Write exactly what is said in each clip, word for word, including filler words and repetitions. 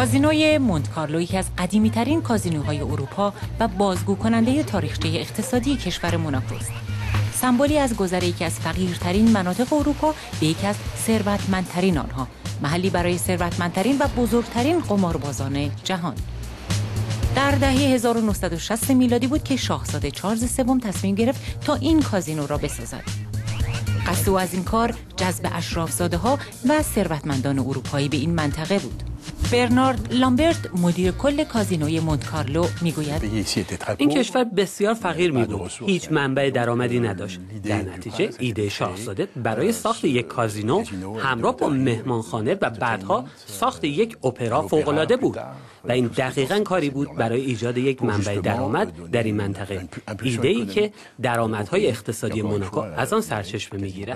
کازینوی مونت کارلو یکی از قدیمی‌ترین کازینوهای اروپا و بازگو کننده تاریخچه اقتصادی کشور موناکو است. سمبولی از گذر یکی از فقیرترین مناطق اروپا به یکی از ثروتمندترین آنها، محلی برای ثروتمندترین و بزرگترین قماربازان جهان. در دهه هزار و نهصد و شصت میلادی بود که شاهزاده چارلز سوم تصمیم گرفت تا این کازینو را بسازد. قصد او از این کار جذب اشرافزاده‌ها و ثروتمندان اروپایی به این منطقه بود. برنارد لامبرت مدیر کل کازینوی مونت کارلو میگوید این کشور بسیار فقیر می بود، هیچ منبع درآمدی نداشت. در نتیجه ایده شاهزاده برای ساخت یک کازینو همراه با مهمانخانه و بعدها ساخت یک اپرا فوق‌العاده بود و این دقیقاً کاری بود برای ایجاد یک منبع درآمد در این منطقه، ایده‌ای که درآمدهای اقتصادی موناکو از آن سرچشمه می‌گیرد.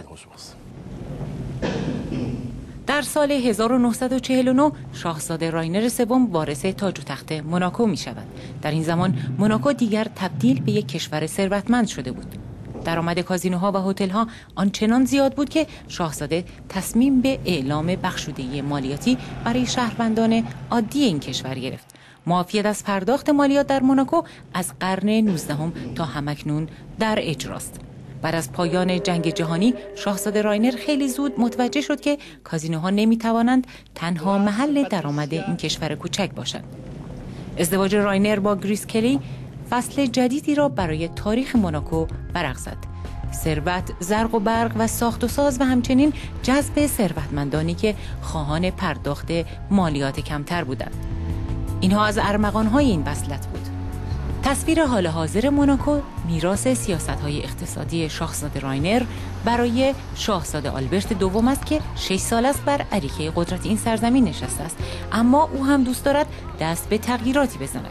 در سال هزار و نهصد و چهل و نه شاهزاده راینر سوم وارث تاج و تخت موناکو می شود. در این زمان موناکو دیگر تبدیل به یک کشور ثروتمند شده بود. درآمد کازینوها و هتل‌ها آنچنان زیاد بود که شاهزاده تصمیم به اعلام بخشودگی مالیاتی برای شهروندان عادی این کشور گرفت. معافیت از پرداخت مالیات در موناکو از قرن نوزدهم تا همکنون در اجراست. بعد از پایان جنگ جهانی شاهزاده راینر خیلی زود متوجه شد که کازینوها نمیتوانند تنها محل درآمد این کشور کوچک باشند. ازدواج راینر با گریس کلی فصل جدیدی را برای تاریخ موناکو برق زد. ثروت، زرق و برق و ساخت و ساز و همچنین جذب ثروتمندانی که خواهان پرداخت مالیات کمتر بودند. اینها از ارمغان‌های این وصلت بود. تصویر حال حاضر موناکو میراث سیاست‌های اقتصادی شاهزاده راینر برای شاهزاده آلبرت دوم است که شش سال است بر اریکه قدرت این سرزمین نشسته است، اما او هم دوست دارد دست به تغییراتی بزند.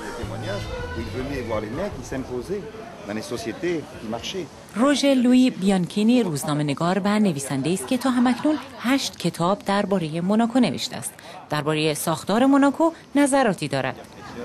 روژر لویی بیانکینی روزنامه‌نگار و نویسنده است که تا همکنون هشت کتاب درباره موناکو نوشته است. درباره ساختار موناکو نظراتی دارد.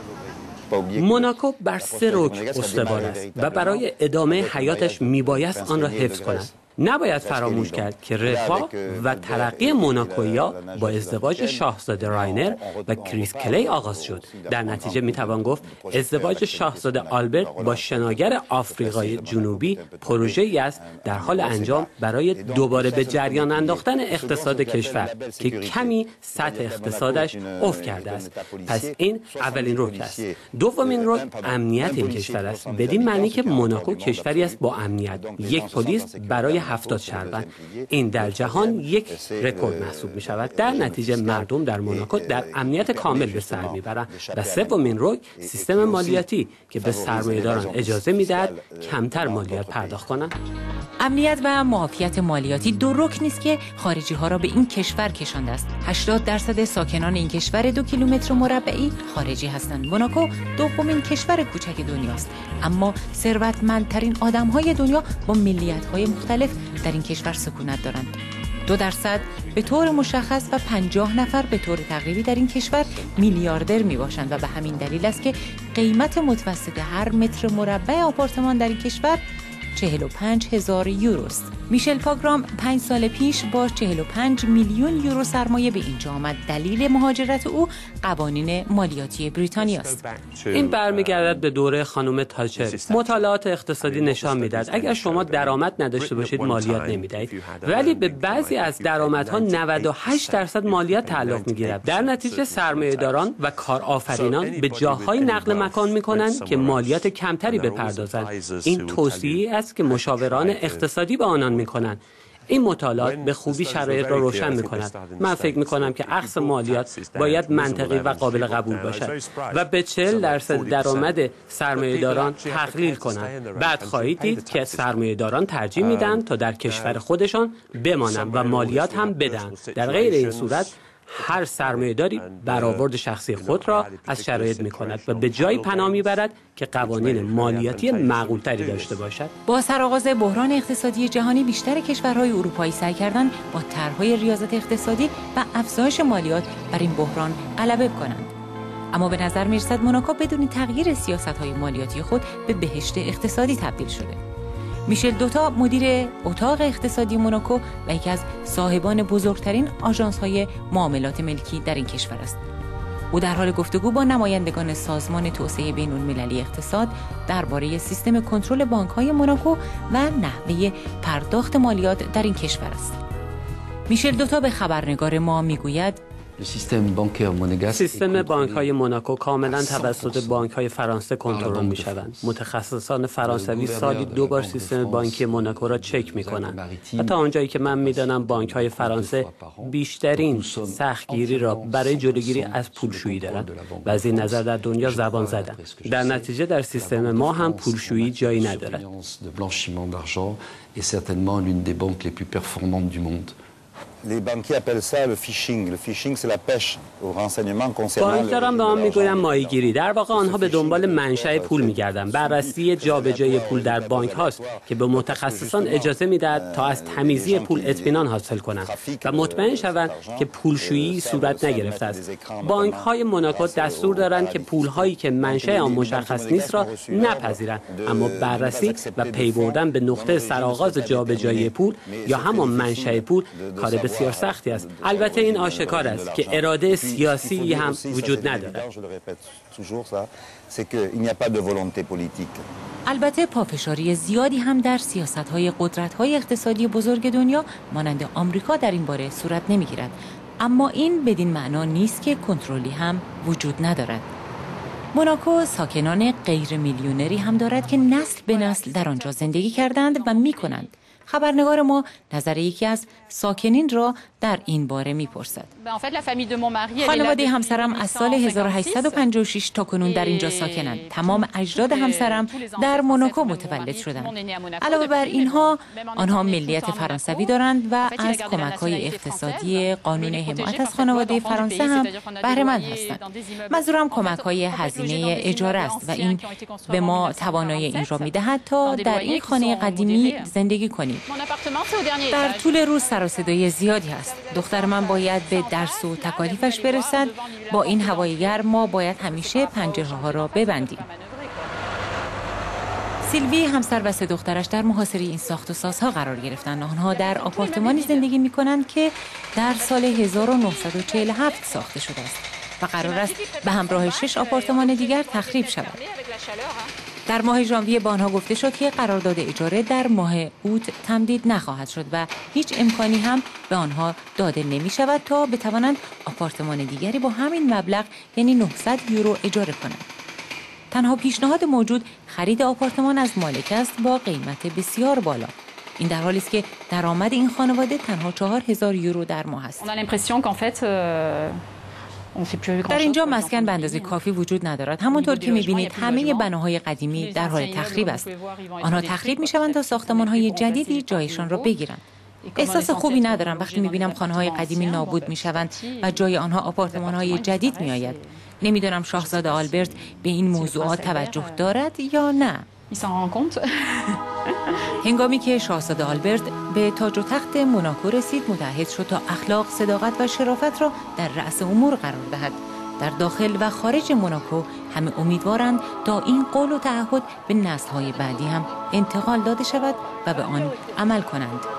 موناکو بر سه رکن استوار است و برای ادامه حیاتش میبایست آن را حفظ کند. نباید فراموش کرد که رفاه و ترقی موناکویی با ازدواج شاهزاده راینر و کریس کلی آغاز شد. در نتیجه میتوان گفت ازدواج شاهزاده آلبرت با شناگر آفریقای جنوبی پروژه‌ای است در حال انجام برای دوباره به جریان انداختن اقتصاد کشور که کمی سطح اقتصادش افت کرده است. پس این اولین رکن است. دومین رکن امنیت این کشور است، بدین معنی که موناکو کشوری است با امنیت، یک پلیس برای هفتاد شهروند. این در جهان یک رکورد محسوب می شود. در نتیجه مردم در موناکو در امنیت کامل به سر می برند. و سومین رکن سیستم مالیاتی که به سرمایه‌داران اجازه می دهد کمتر مالیات پرداخت کنند. امنیت و معافیت مالیاتی دو رکن است که خارجی ها را به این کشور کشانده است. هشتاد درصد ساکنان این کشور دو کیلومتر مربعی خارجی هستند. موناکو دومین کشور کوچک دنیاست، اما ثروتمندترین آدم‌های دنیا با ملیت‌های مختلف در این کشور سکونت دارند. دو درصد به طور مشخص و پنجاه نفر به طور تقریبی در این کشور میلیاردر می باشند و به همین دلیل است که قیمت متوسط هر متر مربع آپارتمان در این کشور چهل و پنج هزار یورو است. میشل پاگرام پنج سال پیش با چهل و پنج میلیون یورو سرمایه به اینجا آمد. دلیل مهاجرت او قوانین مالیاتی بریتانیا است. این برمیگردد به دوره خانم تاچر. مطالعات اقتصادی نشان میدهد اگر شما درآمد نداشته باشید مالیات نمیدهید، ولی به بعضی از درآمدها نود و هشت درصد مالیات تعلق میگیرد. در نتیجه سرمایه‌داران و کارآفرینان به جاهای نقل مکان میکنند که مالیات کمتری بپردازند. این توصیه است که مشاوران اقتصادی به آنان میکنند. این مطالعات به خوبی شرایط را روشن می‌کند. من فکر می‌کنم که اخذ مالیات باید منطقی و قابل قبول باشد و به چهل درصد درآمد سرمایه‌داران تقلیل کنند. بعد خواهید دید که سرمایه‌داران ترجیح میدن تا در کشور خودشان بمانند و مالیات هم بدن. در غیر این صورت هر سرمایه‌داری برآورد شخصی خود را از شرایط می‌کند و به جایی پناه می‌برد که قوانین مالیاتی معقول‌تری داشته باشد. با سرآغاز بحران اقتصادی جهانی بیشتر کشورهای اروپایی سعی کردند با طرح‌های ریاضت اقتصادی و افزایش مالیات بر این بحران غلبه کنند. اما به نظر می‌رسد موناکو بدون تغییر سیاست‌های مالیاتی خود به بهشت اقتصادی تبدیل شده. میشل دوتا مدیر اتاق اقتصادی موناکو و یکی از صاحبان بزرگترین آژانس‌های معاملات ملکی در این کشور است. او در حال گفتگو با نمایندگان سازمان توسعه بین‌المللی اقتصاد درباره سیستم کنترل بانک‌های موناکو و نحوه پرداخت مالیات در این کشور است. میشل دوتا به خبرنگار ما میگوید سیستم بانک‌های موناکو کاملا توسط بانک‌های فرانسه کنترل می‌شوند. متخصصان فرانسوی سالی دو بار سیستم بانکی موناکو را چک می‌کنند. و تا آنجایی که من می‌دانم بانک‌های فرانسه بیشترین سختگیری را برای جلوگیری از پولشویی دارند و از این نظر در دنیا زبان زدند. در نتیجه در سیستم ما هم پولشویی جایی ندارد. بانکداران به آن میگویند ماهیگیری. در واقع آنها به دنبال منشأ پول میگردند. بررسی جابجایی پول در بانک هاست که به متخصصان اجازه میدهد تا از تمیزی پول اطمینان حاصل کنند و مطمئن شوند که پولشویی صورت نگرفته است. بانک های موناکو دستور دارند که پول هایی که منشأ آن مشخص نیست را نپذیرند، اما بررسی و پی بردن به نقطه سرآغاز جابجایی پول یا همان منشأ پول کار بسیار سختی است. البته این آشکار است که اراده سیاسی هم وجود ندارد. البته پافشاری زیادی هم در سیاست‌های قدرت‌های اقتصادی بزرگ دنیا مانند آمریکا در این باره صورت نمی‌گیرد، اما این بدین معنا نیست که کنترلی هم وجود ندارد. موناکو ساکنان غیر میلیونری هم دارد که نسل به نسل در آنجا زندگی کردند و می‌کنند. خبرنگار ما نظر یکی از ساکنین را در این باره میپرسد. خانواده همسرم از سال هزار و هشتصد و پنجاه و شش تا کنون در اینجا ساکنند. تمام اجداد همسرم در موناکو متولد شدند. علاوه بر اینها، آنها ملیت فرانسوی دارند و از کمک‌های اقتصادی قانون حمایت از خانواده فرانسه هم بهره مند هستند. منظورم کمک‌های هزینه اجاره است و این به ما توانایی این را می‌دهد تا در این خانه قدیمی زندگی کنیم. در طول روز سر و صدای زیادی هست. دختر من باید به درس و تکالیفش برسد. با این هوای گرم ما باید همیشه پنجره ها را ببندیم. سیلوی همسر و سه دخترش در محاصره این ساخت و سازها قرار گرفتند. آنها در آپارتمانی زندگی می کنند که در سال هزار و نهصد و چهل و هفت ساخته شده است و قرار است به همراه شش آپارتمان دیگر تخریب شود. در ماه ژانویه به آنها گفته شد که قرارداد اجاره در ماه اوت تمدید نخواهد شد و هیچ امکانی هم به آنها داده نمی شود تا بتوانند آپارتمان دیگری با همین مبلغ یعنی نهصد یورو اجاره کنند. تنها پیشنهاد موجود خرید آپارتمان از مالک است با قیمت بسیار بالا. این در حالی است که درآمد این خانواده تنها چهار هزار یورو در ماه است. در اینجا مسکن به اندازه کافی وجود ندارد. همونطور که می‌بینید همه بناهای قدیمی در حال تخریب است. آنها تخریب می‌شوند تا ساختمان‌های جدیدی جایشان را بگیرند. احساس خوبی ندارم وقتی می‌بینم خانه‌های قدیمی نابود می‌شوند و جای آنها آپارتمان‌های جدید می‌آید. نمی‌دانم شاهزاده آلبرت به این موضوعات توجه دارد یا نه. هنگامی که شاهزاده آلبرت به تاج و تخت موناکو رسید، متعهد شد تا اخلاق، صداقت و شرافت را در رأس امور قرار دهد. در داخل و خارج موناکو همه امیدوارند تا این قول و تعهد به نسل‌های بعدی هم انتقال داده شود و به آن عمل کنند.